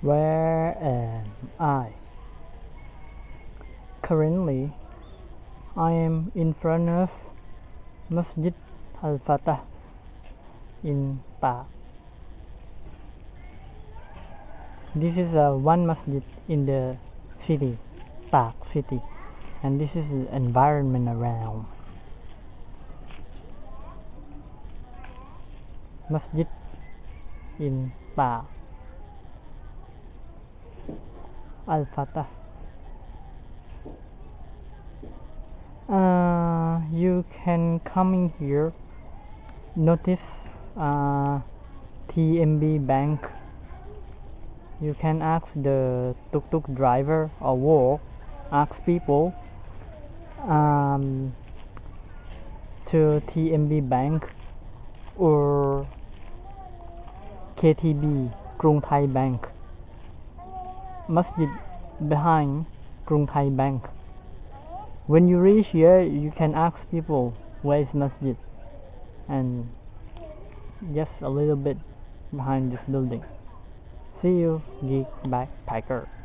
Where am I? Currently, I am in front of Masjid Al-Fatah in Park. This is one masjid in the city, Park city, and this is the environment around. Masjid in Park Al-Fatah. You can come in here, notice TMB Bank. You can ask the tuk-tuk driver or walk, ask people to TMB Bank or KTB, Krung Thai Bank. Masjid behind Krung Thai Bank. When you reach here, you can ask people where is Masjid, and just a little bit behind this building. See you, geek backpacker.